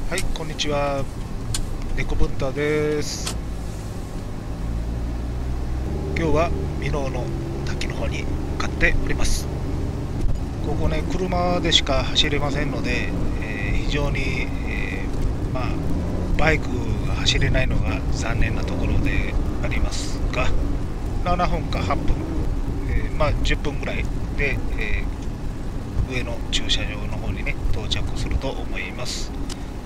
はい、こんにちは。猫文太です。今日は箕面の滝の方に向かっております。ここね、車でしか走れませんので、非常に、まあ、バイクが走れないのが残念なところでありますが、7分か8分、10分ぐらいで、上の駐車場の方にね、到着すると思います。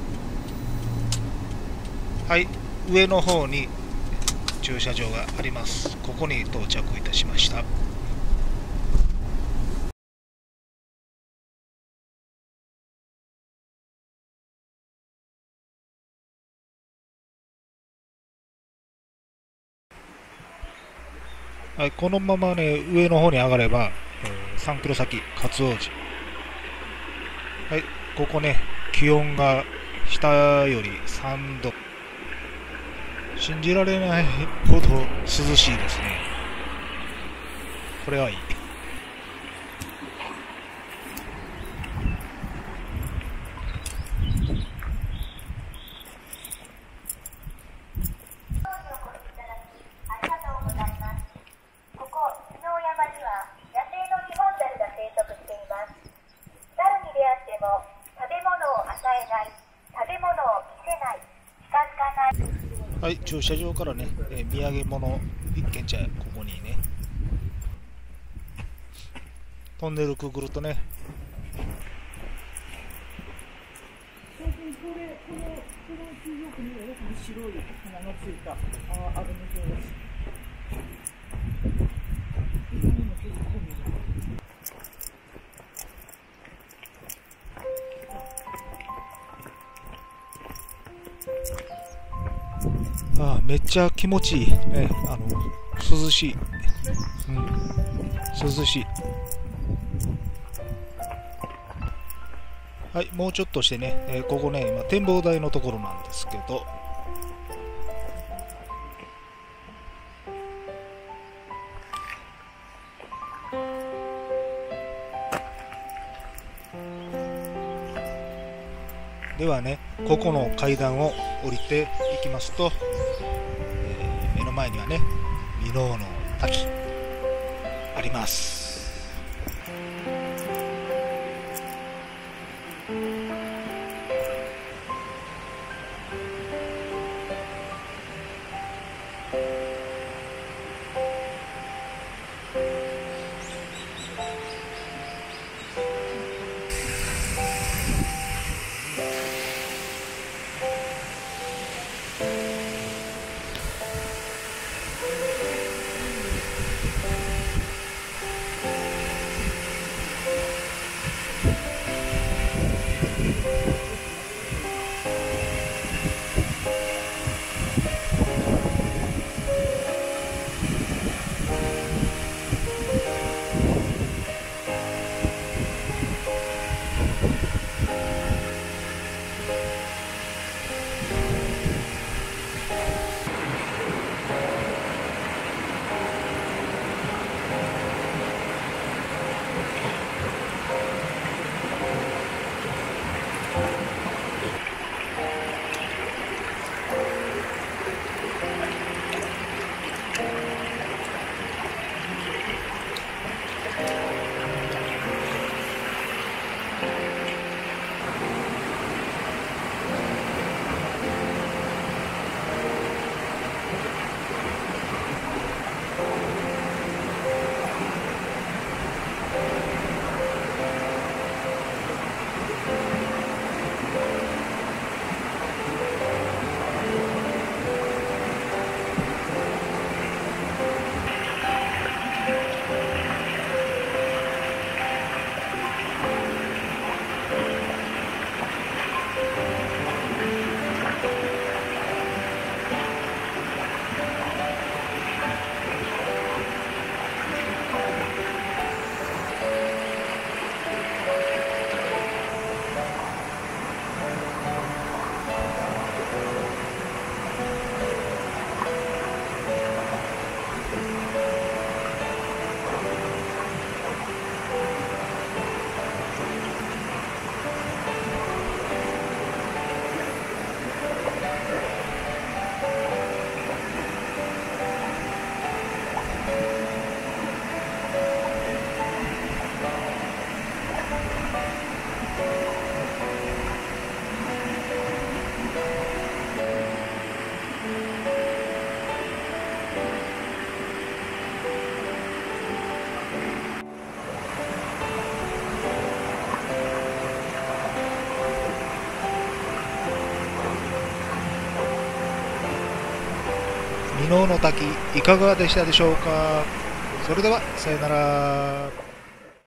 はい、上の方に駐車場があります。ここに到着いたしました。はい、このままね、上の方に上がれば、3キロ先、勝王寺。はい、ここね、気温が下より3度。信じられないほど涼しいですね。これはいい。はい、駐車場からね、土産物一軒茶屋、ここにね、トンネルくぐるとね、 白い花のついたアルミ状です。 めっちゃ気持ちいい、ね、涼しい、涼しい。はい、もうちょっとしてね、ここね、今展望台のところなんですけど、ではね、ここの階段を降りていきますと、目の前にはね、箕面の滝あります。 箕面の滝いかがでしたでしょうか。それではさよなら。